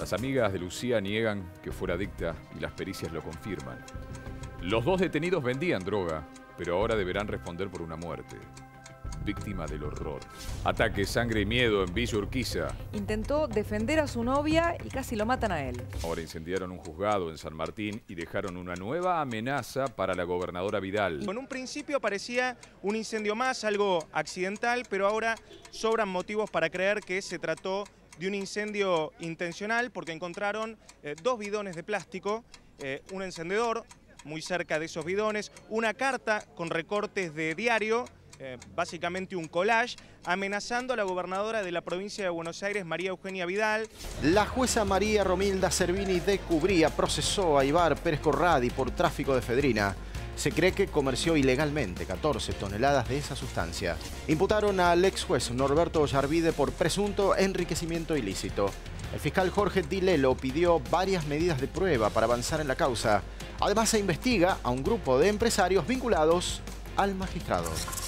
Las amigas de Lucía niegan que fuera adicta y las pericias lo confirman. Los dos detenidos vendían droga, pero ahora deberán responder por una muerte. Víctima del horror. Ataque, sangre y miedo en Villa Urquiza. Intentó defender a su novia y casi lo matan a él. Ahora incendiaron un juzgado en San Martín y dejaron una nueva amenaza para la gobernadora Vidal. En un principio parecía un incendio más, algo accidental, pero ahora sobran motivos para creer que se trató de un incendio intencional porque encontraron 2 bidones de plástico, un encendedor muy cerca de esos bidones, una carta con recortes de diario, básicamente un collage, amenazando a la gobernadora de la provincia de Buenos Aires, María Eugenia Vidal. La jueza María Romilda Servini de Cubría procesó a Ibar Pérez Corradi por tráfico de efedrina. Se cree que comerció ilegalmente 14 toneladas de esa sustancia. Imputaron al ex juez Norberto Ollarvide por presunto enriquecimiento ilícito. El fiscal Jorge Di Lello pidió varias medidas de prueba para avanzar en la causa. Además, se investiga a un grupo de empresarios vinculados al magistrado.